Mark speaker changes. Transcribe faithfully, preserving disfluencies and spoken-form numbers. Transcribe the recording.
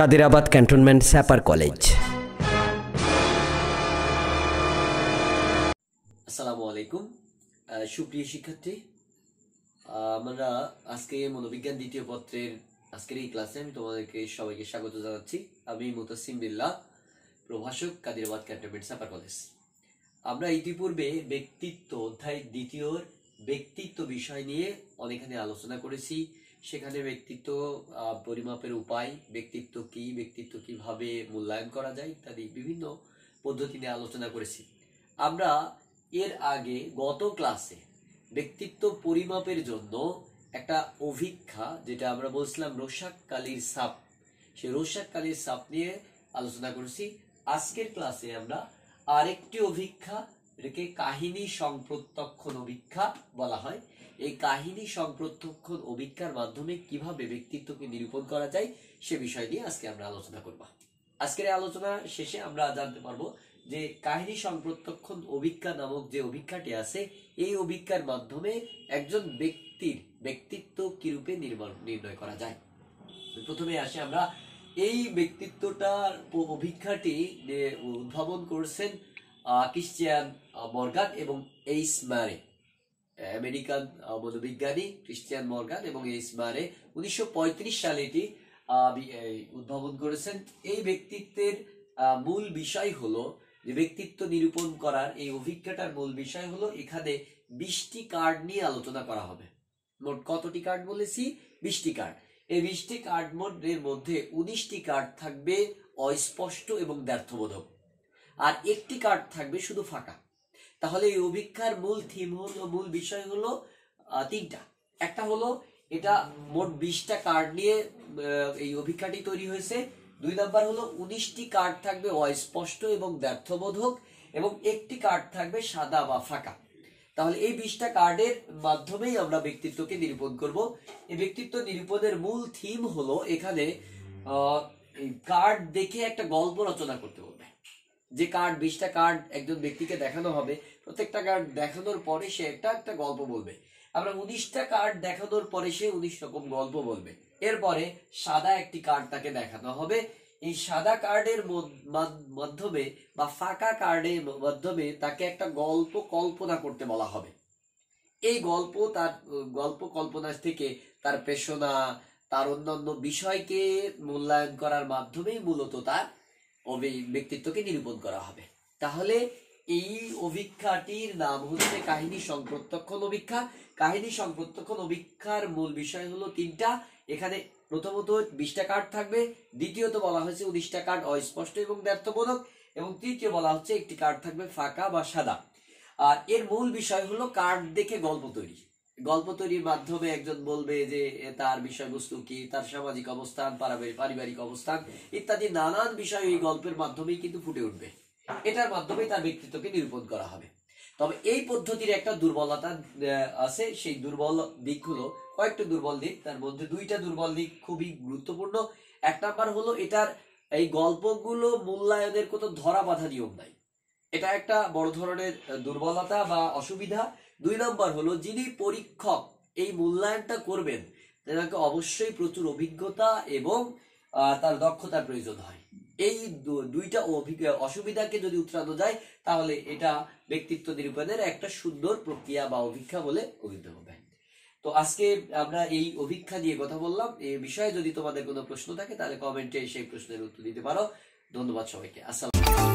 Speaker 1: Kadirabad cantonment স্যাপার college.
Speaker 2: আসসালামু আলাইকুম সুপ্রিয় শিক্ষার্থী, আমরা আজকে মনোবিজ্ঞান দ্বিতীয় পত্রের আজকের এই ক্লাসে আমি তোমাদেরকে সবাইকে স্বাগত জানাচ্ছি। আমি মুতাসিম বিল্লাহ, প্রভাষক, কাদিরাবাদ ক্যান্টনমেন্ট স্যাপার কলেজ। আমরা ইতিপূর্বে ব্যক্তিত্ব অধ্যায় দ্বিতীয় ব্যক্তিত্ব বিষয় নিয়ে অনেকখানি আলোচনা করেছি। সেখানে ব্যক্তিত্ব পরিমাপের উপায়, ব্যক্তিত্ব কি, ব্যক্তিত্ব কিভাবে মূল্যায়ন করা যায় ইত্যাদি বিভিন্ন পদ্ধতি নিয়ে আলোচনা করেছি। আমরা এর আগে গত ক্লাসে ব্যক্তিত্ব পরিমাপের জন্য একটা অভিক্ষা, যেটা আমরা বলছিলাম রোশাক কালির ছাপ, সেই রোশাক কালির ছাপ নিয়ে আলোচনা করেছি। আজকের ক্লাসে আমরা আরেকটি অভিক্ষা, এটাকে কাহিনী সংপ্রত্যক্ষণ অভিক্ষা বলা হয়। এই কাহিনী সংপ্রত্যক্ষণ অভিক্ষার মাধ্যমে কিভাবে ব্যক্তিত্বকে নিরূপণ করা যায় সে বিষয় নিয়ে আজকে আমরা আলোচনা করব। আজকের এই আলোচনা শেষে আমরা জানতে পারবো যে কাহিনী সংপ্রত্যক্ষণ অভিক্ষা নামক যে অভিক্ষাটি আছে, এই অভিক্ষার মাধ্যমে একজন ব্যক্তির ব্যক্তিত্ব কিরূপে নির্ণয় করা যায়। প্রথমে আসে আমরা এই ব্যক্তিত্বটার অভিক্ষাটি উদ্ভাবন করেছেন ক্রিশ্চিয়ান মর্গান এবং এইস মারে, আমেরিকান মনোবিজ্ঞানী ক্রিশ্চিয়ান মর্গান এবং এইস মারে উনিশশো পঁয়ত্রিশ সালে এটি উদ্ভাবন করেছেন। এই ব্যক্তিত্বের মূল বিষয় হলো যে ব্যক্তিত্ব নিরূপণ করার এই অভিজ্ঞতার মূল বিষয় হলো এখানে বিশটি কার্ড নিয়ে আলোচনা করা হবে। মোট কতটি কার্ড বলেছি? বিশটি কার্ড। এই বিশটি কার্ড এর মধ্যে উনিশটি কার্ড থাকবে অস্পষ্ট এবং ব্যর্থবোধক, আর একটি কার্ড থাকবে শুধু ফাঁকা। তাহলে এই অভিজ্ঞার মূল থিম হলো, মূল বিষয় হলো তিনটা। একটা হলো এটা মোট বিশটা কার্ড নিয়ে এই অভিজ্ঞাটি তৈরি হয়েছে। দুই নাম্বার হলো উনিশটি কার্ড থাকবে অস্পষ্ট এবং ব্যর্থবোধক এবং একটি কার্ড থাকবে সাদা বা ফাঁকা। তাহলে এই বিশটা কার্ডের মাধ্যমেই আমরা ব্যক্তিত্বকে নিরূপণ করব। এই ব্যক্তিত্ব নিরূপণের মূল থিম হলো এখানে আহ কার্ড দেখে একটা গল্প রচনা করতে বলবে। যে কার্ড বিশটা কার্ড একজন ব্যক্তিকে দেখানো হবে, প্রত্যেকটা কার্ড দেখানোর পরে সে একটা একটা গল্প বলবে। আমরা উনিশটা কার্ড দেখানোর পরে সে উনিশ রকম গল্প বলবে। এরপরে সাদা একটি কার্ড তাকে দেখানো হবে। এই সাদা কার্ডের মাধ্যমে বা ফাঁকা কার্ডের মাধ্যমে তাকে একটা গল্প কল্পনা করতে বলা হবে। এই গল্প তার গল্প কল্পনা থেকে তার পেশনা, তার অন্যান্য বিষয়কে মূল্যায়ন করার মাধ্যমেই মূলত তার ব্যক্তিত্বকে নিরূপণ করা হবে। তাহলে এই অভিক্ষাটির নাম হচ্ছে কাহিনী সংপ্রত্যক্ষণ অভিক্ষা। কাহিনী সংপ্রত্যক্ষণ অভিক্ষার মূল বিষয় হলো তিনটা। এখানে প্রথমত বিশটা কার্ড থাকবে, দ্বিতীয়ত বলা হয়েছে উনিশটা কার্ড অস্পষ্ট এবং ব্যর্থবোধক, এবং তৃতীয় বলা হচ্ছে একটি কার্ড থাকবে ফাঁকা বা সাদা। আর এর মূল বিষয় হলো কার্ড দেখে গল্প তৈরি। গল্প তৈরির মাধ্যমে একজন বলবে যে তার বিষয়বস্তু কি, তার সামাজিক অবস্থান, পারিবারিক অবস্থান ইত্যাদি নানান বিষয় এই গল্পের মাধ্যমেই কিন্তু ফুটে উঠবে। এটার মাধ্যমে তার ব্যক্তিত্বকে নিরূপণ করা হবে। তবে এই পদ্ধতির একটা দুর্বলতা আছে। সেই দুর্বল দিক হলো কয়েকটা দুর্বল দিক, তার মধ্যে দুইটা দুর্বল দিক খুবই গুরুত্বপূর্ণ। এক নাম্বার হলো এটার এই গল্পগুলো মূল্যায়নের কোনো ধরা বাঁধা নিয়ম নাই। এটা একটা বড় ধরনের দুর্বলতা বা অসুবিধা। দুই নম্বর হলো যিনি পরীক্ষক এই মূল্যায়নটা করবেন তাকে অবশ্যই প্রচুর অভিজ্ঞতা এবং তার দক্ষতার প্রয়োজন হয়। এই দুইটা অসুবিধাকে যদি উতরানো যায় তাহলে এটা ব্যক্তিত্ব নিরূপণের একটা সুন্দর প্রক্রিয়া বা অভিক্ষা বলে অভিহিত হবে। তো আজকে আমরা এই অভিক্ষা নিয়ে কথা বললাম। এই বিষয়ে যদি তোমাদের কোনো প্রশ্ন থাকে তাহলে কমেন্টে সেই প্রশ্নের উত্তর দিতে পারো। ধন্যবাদ সবাইকে। আসসালাম।